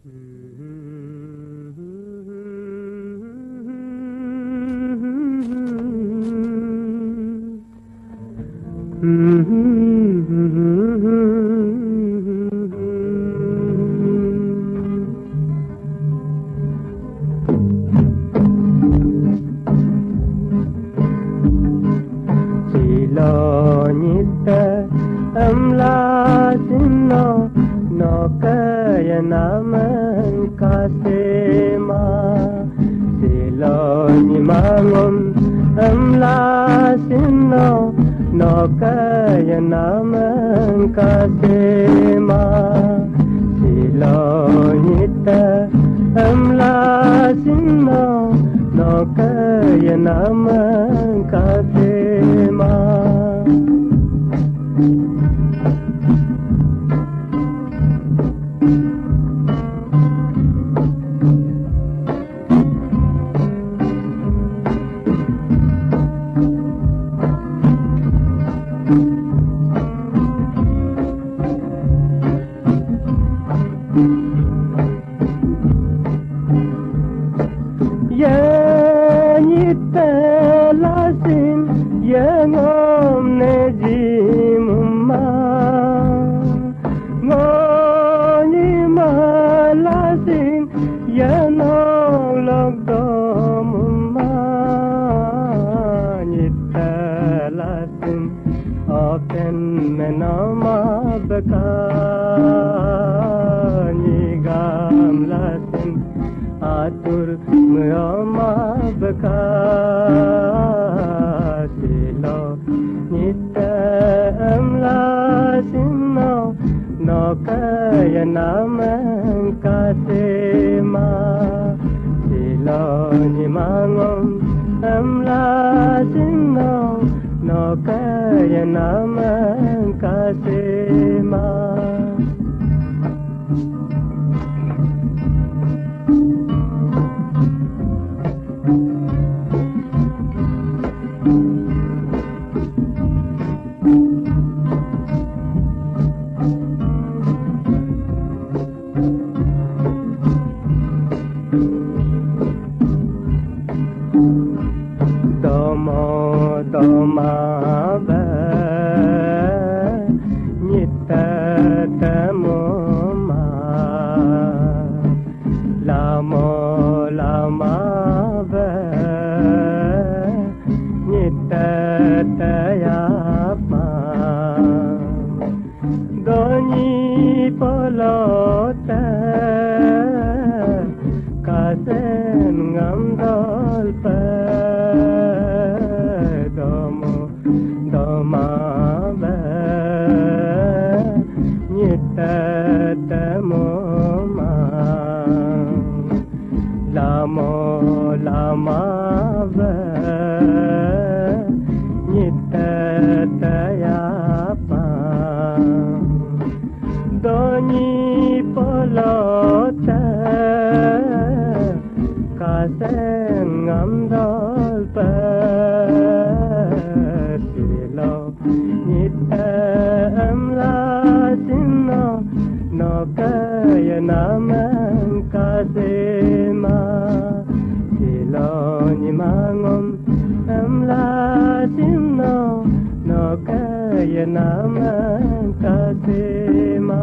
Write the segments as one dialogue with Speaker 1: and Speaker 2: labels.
Speaker 1: Silonita amlasino no kaya naman kasema Siloni mangon amlasino no kaya naman kasema Silonita amlasino no kaya naman kasema Lasin yang nejimma ngoni malasin yang logdomma nyitalasin open menama bekani gamlasin atur merama bekasilo nita amlasino no kaya naman kasema silo ni mangon amlasino no kaya naman kasema Doma ba nyita tamoma lama ba nyita tayapa doni polota kasen ngamdol pa Doma ba nyita tamoma lama ba nyita tayapa doni polota kasen ngamdol pa Nita amlasino no kaya naman kasema Siloni mangon amlasino no kaya naman kasema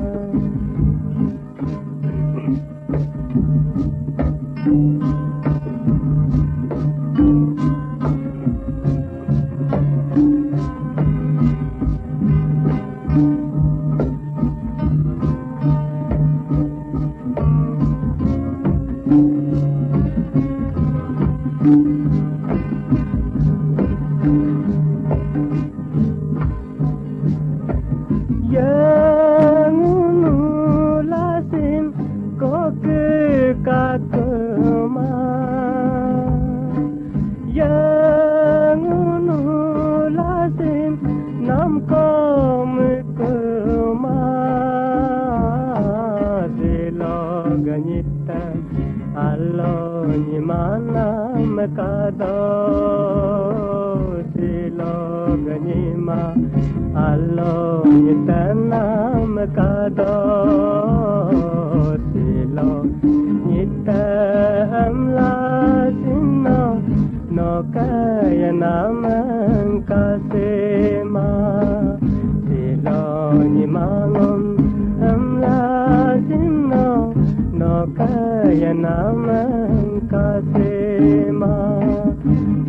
Speaker 1: Yang unulasin ko kekakema Yang unulasin nam ko mekema Silo ganyita alo nyimana mekado Silo ganyima alo nyitana mekado Silo kaya naman kasema siloni mangom amlasino no kaya naman kasema